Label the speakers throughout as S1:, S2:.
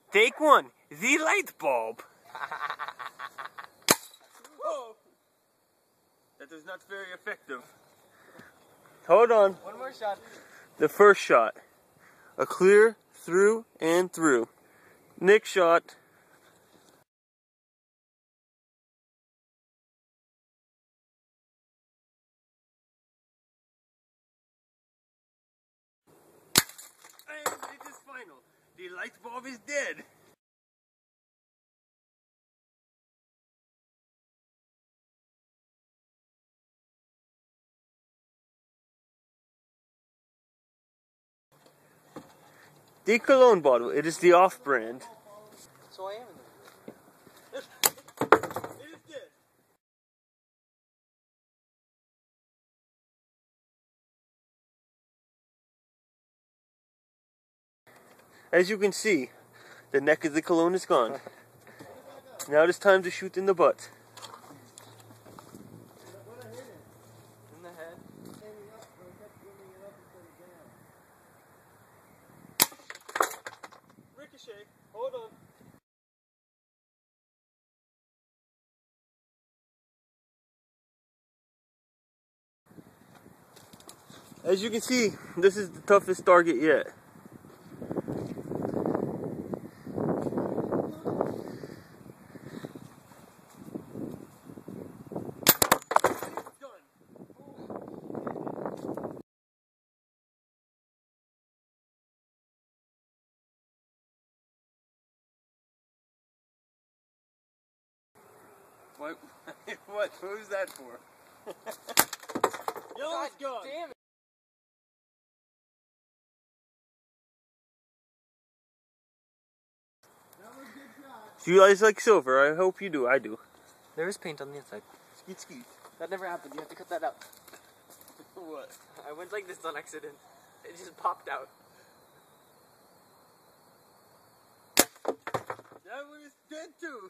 S1: Take one. The light bulb. Whoa. That is not very effective. Hold on.
S2: One more shot.
S1: The first shot. A clear through and through. Next shot. And it is final. The light bulb is dead. The cologne bottle. It is the off-brand.
S2: So I am in the
S1: It is dead. As you can see, the neck of the cologne is gone. Now it is time to shoot in the butt.
S2: in the head.
S1: Ricochet, hold on. As you can see, this is the toughest target yet. What? Who's that for? Yellow's gone.
S2: Damn it.
S1: Do you guys like silver? I hope you do. I do.
S2: There is paint on the inside.
S1: Skeet skeet.
S2: That never happened. You have to cut that out.
S1: What?
S2: I went like this on accident. It just popped out.
S1: That one is dead too.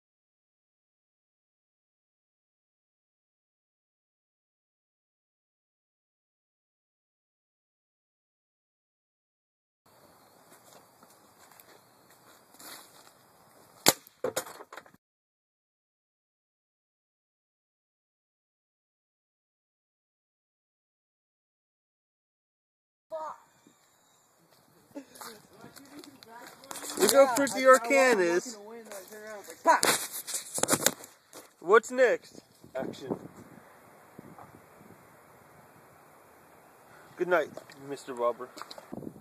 S1: Look how pretty our can is. What's next? Action. Good night, Mr. Robber.